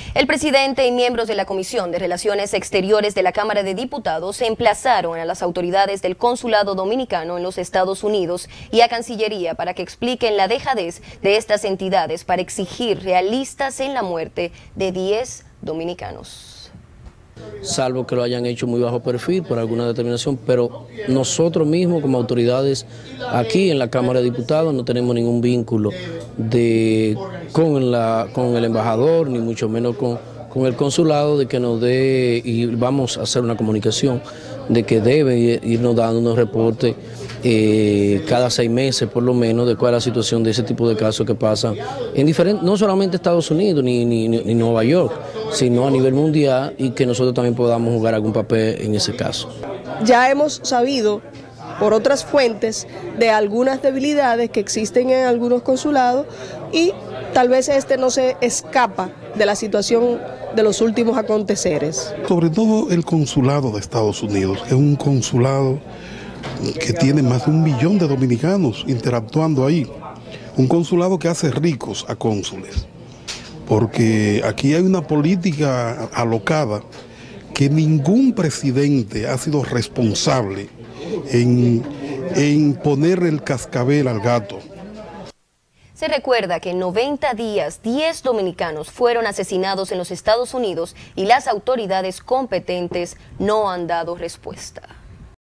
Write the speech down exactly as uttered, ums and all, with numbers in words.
El presidente y miembros de la Comisión de Relaciones Exteriores de la Cámara de Diputados se emplazaron a las autoridades del Consulado Dominicano en los Estados Unidos y a Cancillería para que expliquen la dejadez de estas entidades para exigir realistas en la muerte de diez dominicanos. Salvo que lo hayan hecho muy bajo perfil por alguna determinación, pero nosotros mismos como autoridades aquí en la Cámara de Diputados no tenemos ningún vínculo de, con, la, con el embajador, ni mucho menos con, con el consulado, de que nos dé, y vamos a hacer una comunicación, de que debe irnos dando unos reportes eh, cada seis meses por lo menos de cuál es la situación de ese tipo de casos que pasan en diferentes, no solamente Estados Unidos ni, ni, ni Nueva York, sino a nivel mundial, y que nosotros también podamos jugar algún papel en ese caso. Ya hemos sabido por otras fuentes de algunas debilidades que existen en algunos consulados y tal vez este no se escapa de la situación de los últimos aconteceres. Sobre todo el consulado de Estados Unidos, es un consulado que tiene más de un millón de dominicanos interactuando ahí, un consulado que hace ricos a cónsules, porque aquí hay una política alocada que ningún presidente ha sido responsable en, en poner el cascabel al gato. Se recuerda que en noventa días, diez dominicanos fueron asesinados en los Estados Unidos y las autoridades competentes no han dado respuesta.